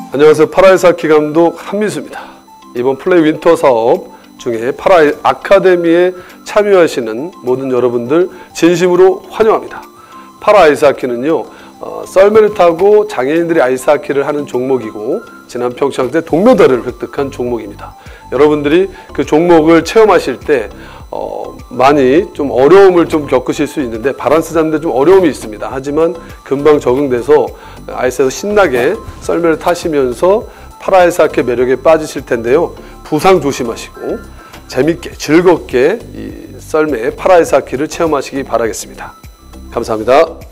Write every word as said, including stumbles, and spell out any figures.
안녕하세요. 파라아이스하키 감독 한민수입니다. 이번 플레이 윈터 사업 중에 파라 아카데미에 참여하시는 모든 여러분들 진심으로 환영합니다. 파라아이스하키는요, 어, 썰매를 타고 장애인들이 아이스하키를 하는 종목이고 지난 평창 때 동메달을 획득한 종목입니다. 여러분들이 그 종목을 체험하실 때 어, 많이 좀 어려움을 좀 겪으실 수 있는데 바란스 잡는데 좀 어려움이 있습니다. 하지만 금방 적응돼서 아이스에서 신나게 썰매를 타시면서 파라아이스하키 매력에 빠지실 텐데요. 부상 조심하시고 재밌게 즐겁게 이 썰매 파라아이스하키를 체험하시기 바라겠습니다. 감사합니다.